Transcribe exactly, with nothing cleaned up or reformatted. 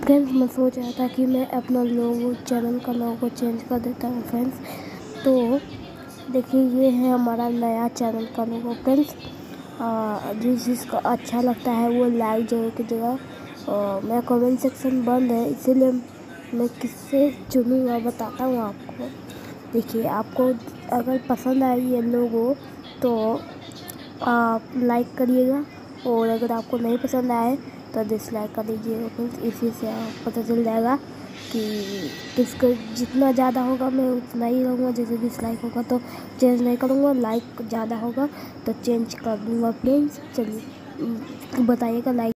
Friends मैं सोच रहा था कि मैं अपना लोगो चैनल का लोगो चेंज कर देता हूँ फ्रेंड्स। तो देखिए ये है हमारा नया चैनल का लोगो फ्रेंड्स। जिस जिसको अच्छा लगता है वो लाइक जरूर कीजिएगा। मेरा कमेंट सेक्शन बंद है इसीलिए मैं किससे चुनूँगा बताता हूँ आपको। देखिए आपको अगर पसंद आई ये लोगो तो आप लाइक करिएगा और अगर आपको नहीं पसंद आए तो डिसलाइक कर दीजिएगा फ्रेंड्स। इसी से आपको पता चल जाएगा कि किसको जितना ज़्यादा होगा मैं उतना ही रहूँगा। जैसे डिसलाइक होगा तो चेंज नहीं करूँगा, लाइक ज़्यादा होगा तो चेंज कर दूँगा फ्रेंड्स। चलिए बताइएगा लाइक